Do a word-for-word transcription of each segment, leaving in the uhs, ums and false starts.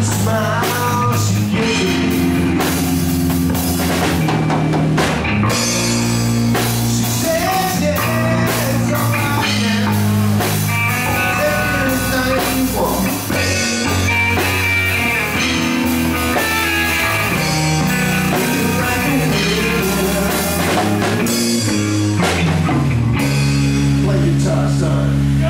smile she gives me. She says, yeah, it's all right now. Take anything you want. Play guitar, son.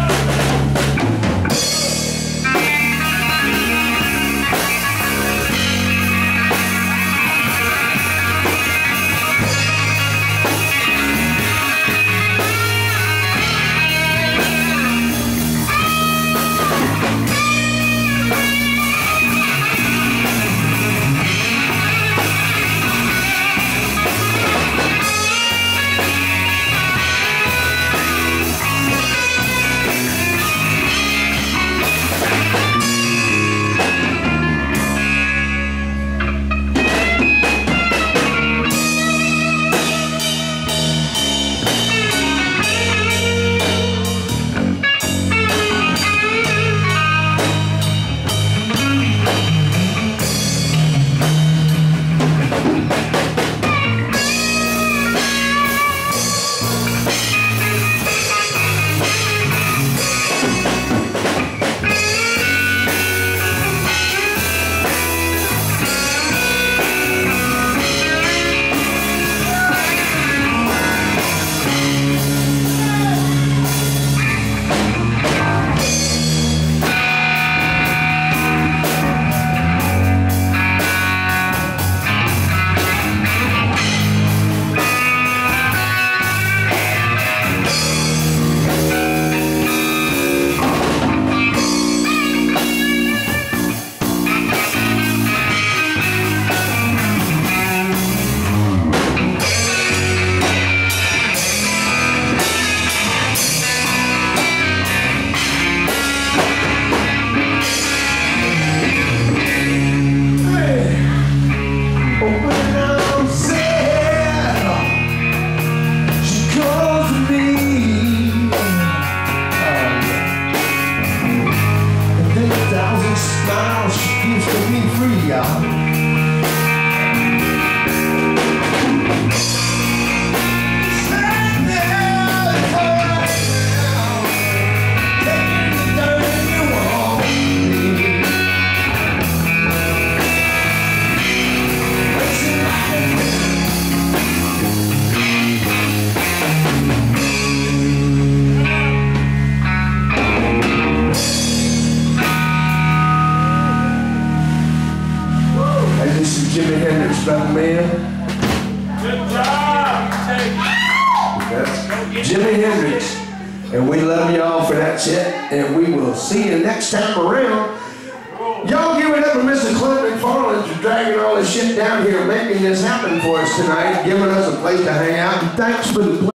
Smile, she keeps me free, y'all. Stand there, it's all right now. Take anything you want. Listen, this is Jimi Hendrix, brother man. Good job. That's Jimi Hendrix. And we love y'all for that shit. And we will see you next time around. Y'all give it up to Mister Clint McFarland for dragging all this shit down here, making this happen for us tonight, giving us a place to hang out. And thanks for the